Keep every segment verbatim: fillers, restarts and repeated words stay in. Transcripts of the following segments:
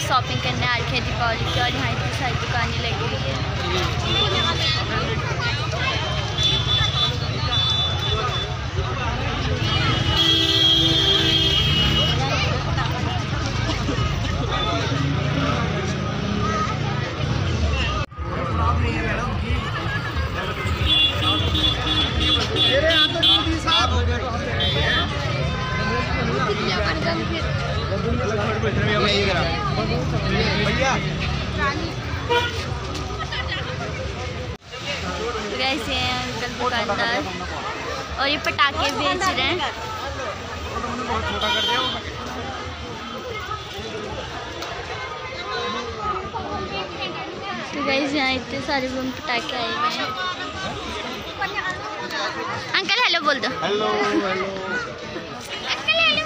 Shopping करने आ रखे हैं दीपावली की और यहाँ इतनी सारी दुकानें लगी हुई है। कैसे हैं अंकल दुकानदार और ये पटाखे बेच रहे हैं। तो गाइस यहाँ इतने सारे बम पटाखे आए हुए हैं। अंकल हेलो बोल दो। Hello hello uncle hello.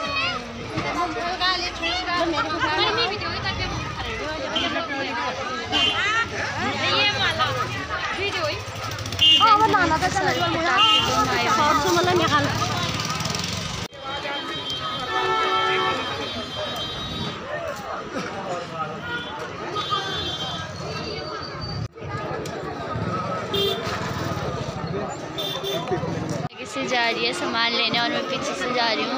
से जा रही है सामान लेने और मैं पीछे से जा रही हूँ।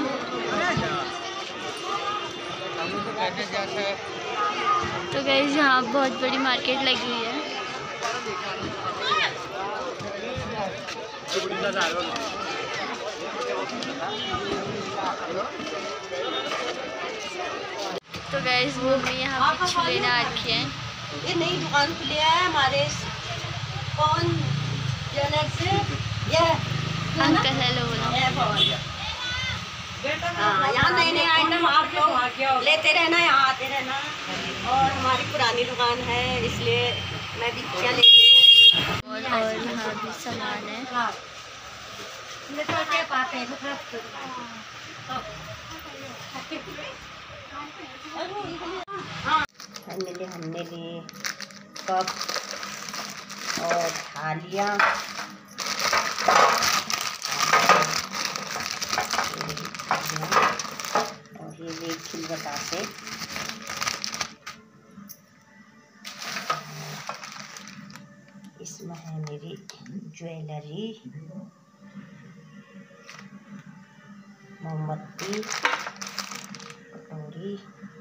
तो गाइस यहाँ बहुत बड़ी मार्केट लगी हुई है। तो गाइस वो भी यहाँ पीछे लेने आ रखी है। ये नई दुकान खुली है हमारे कौन जनक से ये अंकल हेलो बोलो। हाँ, यहाँ नए नए आइटम आप लोग लेते रहना, यहाँ आते रहना। और हमारी पुरानी दुकान है इसलिए मैं भी क्या ले रही हूँ। और और यहाँ भी सामान है। हमने लिए हमने लिए कप और थालियाँ और ये एक खिल बतासे इसमें है मेरी ज्वेलरी, मोमबत्ती, कटोरी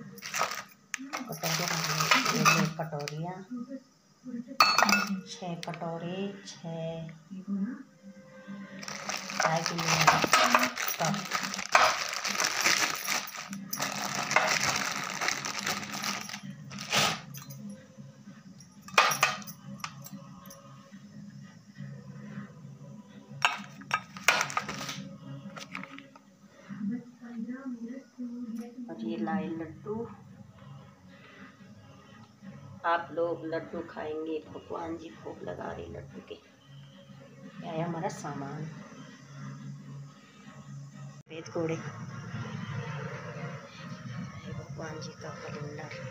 कटोरी कटोरियाँ छः कटोरे छः चाय के लिए कप। और ये लाए लड्डू। आप लोग लड्डू खाएंगे, भगवान जी भोग लगा रहे लड्डू के। क्या है हमारा सामान, सफेद घोड़े, भगवान जी का कैलेंडर।